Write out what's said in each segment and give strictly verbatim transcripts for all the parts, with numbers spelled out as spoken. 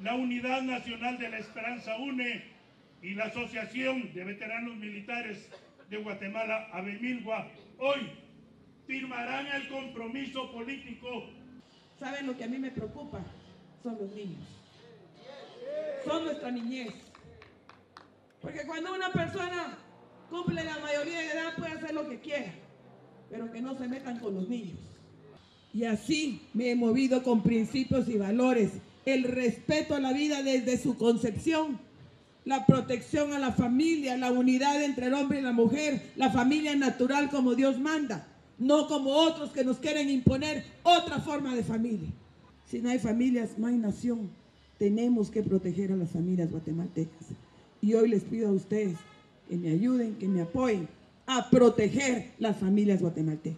la Unidad Nacional de la Esperanza UNE y la Asociación de Veteranos Militares de Guatemala, AVEMILGUA, hoy firmarán el compromiso político. ¿Saben lo que a mí me preocupa? Son los niños. Son nuestra niñez. Porque cuando una persona cumple la mayoría de edad puede hacer lo que quiera, pero que no se metan con los niños. Y así me he movido con principios y valores, el respeto a la vida desde su concepción, la protección a la familia, la unidad entre el hombre y la mujer, la familia natural como Dios manda, no como otros que nos quieren imponer otra forma de familia. Si no hay familias, no hay nación. Tenemos que proteger a las familias guatemaltecas. Y hoy les pido a ustedes que me ayuden, que me apoyen a proteger las familias guatemaltecas.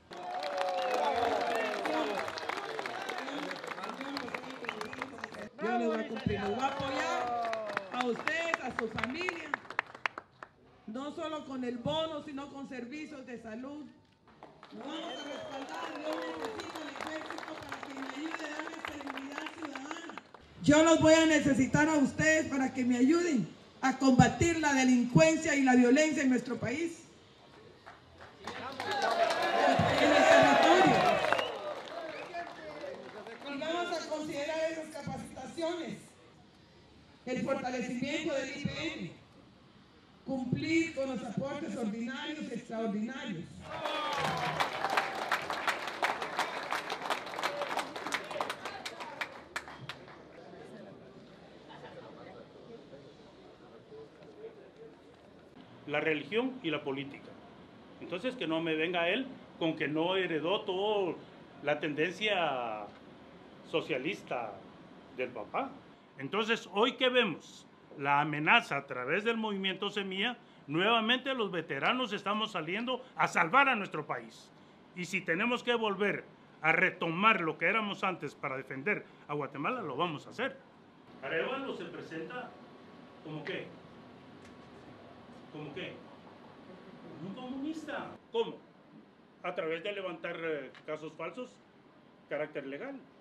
Yo les voy a cumplir, les voy a apoyar a ustedes, a su familia, no solo con el bono, sino con servicios de salud. Nos vamos a respaldar. Yo necesito el ejército para que me ayude a darle seguridad ciudadana. Yo los voy a necesitar a ustedes para que me ayuden a combatir la delincuencia y la violencia en nuestro país, en el territorio. Y vamos a considerar esas capacitaciones, el fortalecimiento del I P N, cumplir con los aportes ordinarios y extraordinarios. La religión y la política. Entonces que no me venga él con que no heredó toda la tendencia socialista del papá. Entonces hoy que vemos la amenaza a través del movimiento Semilla, nuevamente los veteranos estamos saliendo a salvar a nuestro país. Y si tenemos que volver a retomar lo que éramos antes para defender a Guatemala, lo vamos a hacer. Arevalo se presenta como qué. ¿Cómo qué? Un comunista. ¿Cómo? A través de levantar eh, casos falsos, carácter legal.